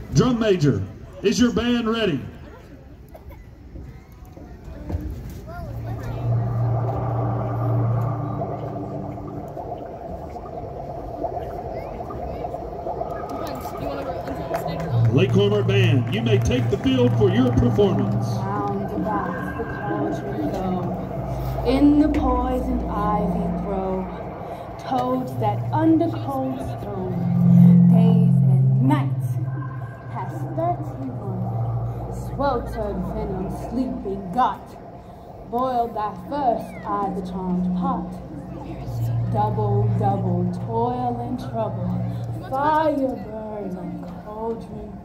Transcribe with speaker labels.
Speaker 1: Drum major, is your band ready? Lake Cormorant Band, you may take the field for your performance.
Speaker 2: Round about the cauldron go, in the poisoned ivy throw, toads that under cold stone, days and nights, past 31, sweltered venom sleeping got, boiled thy first eye the charmed pot, double, double toil and trouble, fire burn and cauldron